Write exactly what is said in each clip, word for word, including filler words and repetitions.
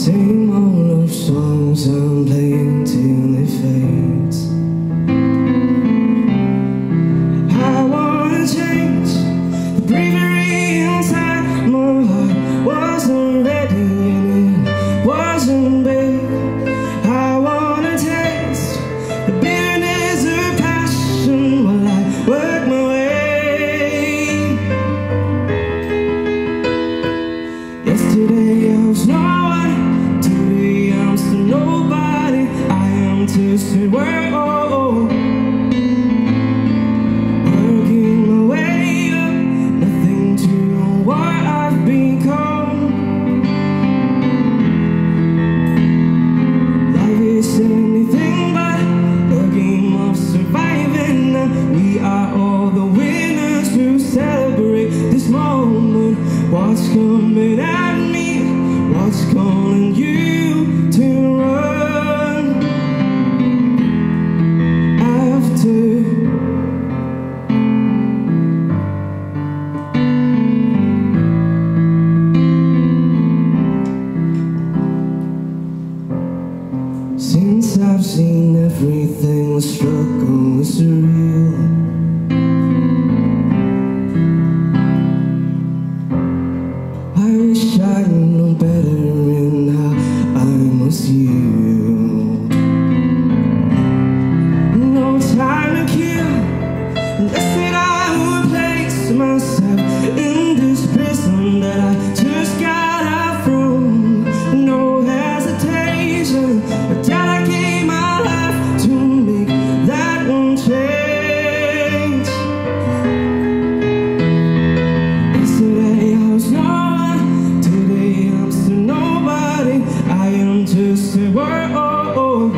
Same old love songs I'm playing till they fade. I wanna change the bravery inside my heart. Wasn't ready and it wasn't big. I wanna taste the bitterness of passion while I work my way. Yesterday I was no one, today I'm still nobody. I am twisted world, working my way up, nothing to what I've become. Life is anything but a game of surviving. We are all the winners to celebrate this moment. What's coming at me? What's calling you to run after? Since I've seen everything, the struggle is real. I wish I'd known better in how I must yield. No time to kill, unless that I would place myself in this prison that I just got out from. No hesitation, but dedicate my life to make that one change. Yesterday I was no one, today I'm still nobody. I am just a world,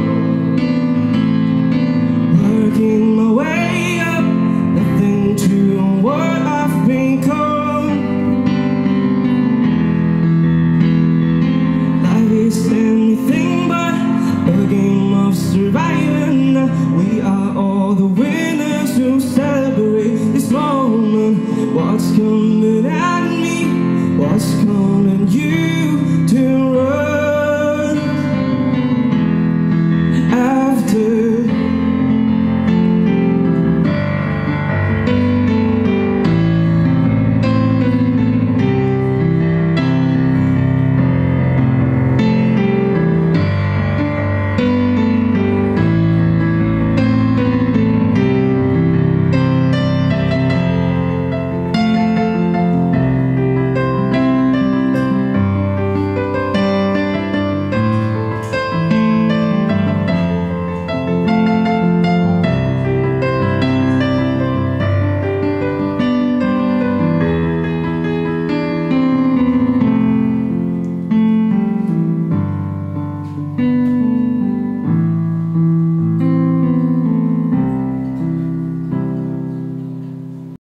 working my way up, nothing to what I've become. Life is anything but a game of surviving. We are all the